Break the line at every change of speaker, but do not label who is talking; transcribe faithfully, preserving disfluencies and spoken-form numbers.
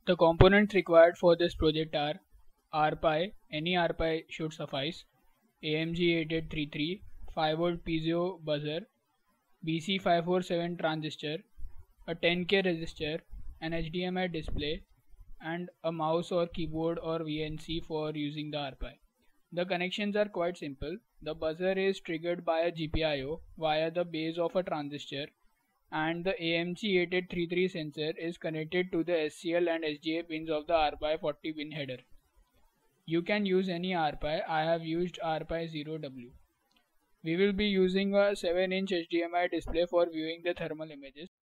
The components required for this project are R P I, any R P I should suffice, A M G eight eight three three, five volt piezo buzzer, B C five forty-seven transistor, a ten K resistor, an H D M I display, and a mouse or keyboard or V N C for using the R P I. The connections are quite simple. The buzzer is triggered by a G P I O via the base of a transistor, and the A M G eight eight three three sensor is connected to the S C L and S G A pins of the R P I forty pin header. You can use any R P I. I have used R P I zero W. We will be using a seven inch H D M I display for viewing the thermal images.